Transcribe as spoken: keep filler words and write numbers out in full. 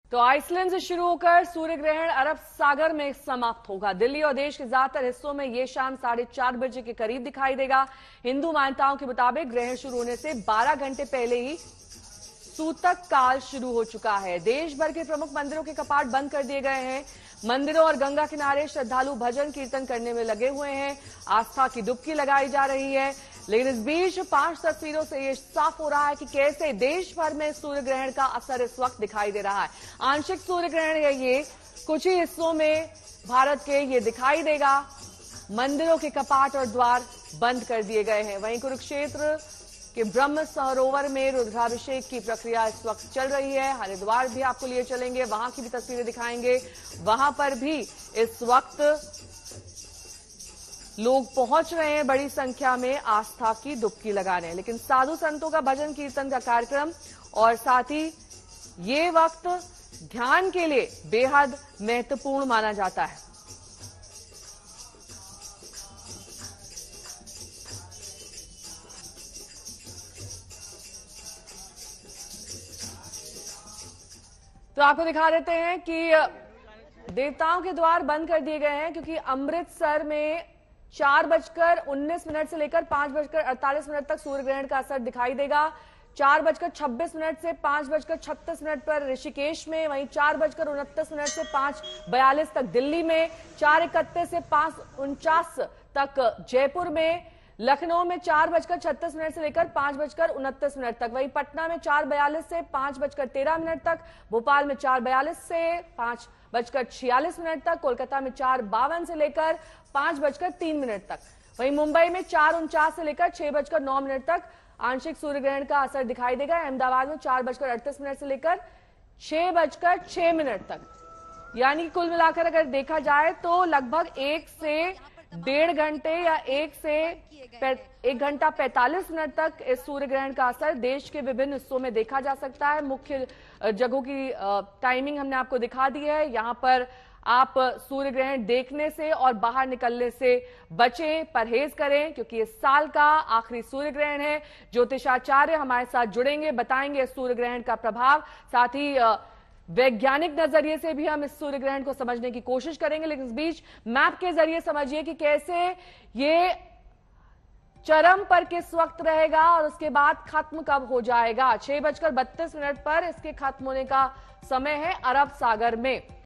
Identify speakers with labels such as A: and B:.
A: तो आइसलैंड से शुरू होकर सूर्य ग्रहण अरब सागर में समाप्त होगा। दिल्ली और देश के ज्यादातर हिस्सों में ये शाम साढ़े चार बजे के करीब दिखाई देगा। हिंदू मान्यताओं के मुताबिक ग्रहण शुरू होने से बारह घंटे पहले ही सूतक काल शुरू हो चुका है। देश भर के प्रमुख मंदिरों के कपाट बंद कर दिए गए हैं। मंदिरों और गंगा किनारे श्रद्धालु भजन कीर्तन करने में लगे हुए हैं। आस्था की डुबकी लगाई जा रही है। लेकिन इस बीच पांच तस्वीरों से ये साफ हो रहा है कि कैसे देश भर में सूर्य ग्रहण का असर इस वक्त दिखाई दे रहा है। आंशिक सूर्य ग्रहण है ये, कुछ ही हिस्सों में भारत के ये दिखाई देगा। मंदिरों के कपाट और द्वार बंद कर दिए गए हैं। वहीं कुरुक्षेत्र कि ब्रह्म सरोवर में रुद्राभिषेक की प्रक्रिया इस वक्त चल रही है। हरिद्वार भी आपको लिए चलेंगे, वहां की भी तस्वीरें दिखाएंगे। वहां पर भी इस वक्त लोग पहुंच रहे हैं बड़ी संख्या में आस्था की डुबकी लगाने। लेकिन साधु संतों का भजन कीर्तन का कार्यक्रम और साथ ही ये वक्त ध्यान के लिए बेहद महत्वपूर्ण माना जाता है। तो आपको दिखा देते हैं कि देवताओं के द्वार बंद कर दिए गए हैं, क्योंकि अमृतसर में चार बजकर उन्नीस मिनट से लेकर पांच बजकर अड़तालीस मिनट तक सूर्य ग्रहण का असर दिखाई देगा। चार बजकर छब्बीस मिनट से पांच बजकर छत्तीस मिनट पर ऋषिकेश में, वहीं चार बजकर उनतीस मिनट से पांच बयालीस तक दिल्ली में, चार इकतीस से पांच उनचास तक जयपुर में, लखनऊ में चार बजकर छत्तीस मिनट से लेकर पांच बजकर उनतीस मिनट तक, वहीं पटना में चार बयालीस से पांच बजकर तेरह मिनट तक, भोपाल में चार बयालीस से पांच बजकर छियालीस मिनट तक, कोलकाता में चार बावन से लेकर पांच बजकर तीन मिनट तक, वहीं मुंबई में चार उनचास से लेकर छह बजकर नौ मिनट तक आंशिक सूर्य ग्रहण का असर दिखाई देगा। अहमदाबाद में चार बजकर अड़तीस मिनट से लेकर छह बजकर छह मिनट तक, यानी कुल मिलाकर अगर देखा जाए तो लगभग एक से डेढ़ घंटे या एक से एक घंटा पैंतालीस मिनट तक इस सूर्य ग्रहण का असर देश के विभिन्न हिस्सों में देखा जा सकता है। मुख्य जगहों की टाइमिंग हमने आपको दिखा दी है। यहां पर आप सूर्य ग्रहण देखने से और बाहर निकलने से बचें, परहेज करें, क्योंकि इस साल का आखिरी सूर्य ग्रहण है। ज्योतिषाचार्य हमारे साथ जुड़ेंगे, बताएंगे सूर्य ग्रहण का प्रभाव, साथ ही वैज्ञानिक नजरिए से भी हम इस सूर्य ग्रहण को समझने की कोशिश करेंगे। लेकिन इस बीच मैप के जरिए समझिए कि कैसे ये चरम पर किस वक्त रहेगा और उसके बाद खत्म कब हो जाएगा। छह बजकर बत्तीस मिनट पर इसके खत्म होने का समय है अरब सागर में।